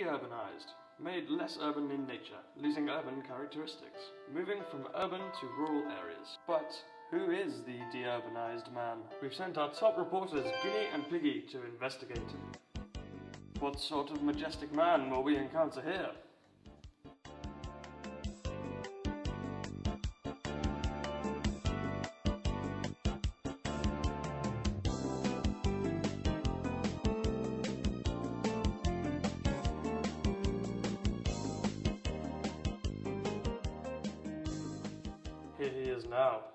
de-urbanized, made less urban in nature, losing urban characteristics, moving from urban to rural areas. But who is the de-urbanized man? We've sent our top reporters, Guinea and Piggy, to investigate. What sort of majestic man will we encounter here? Here he is now.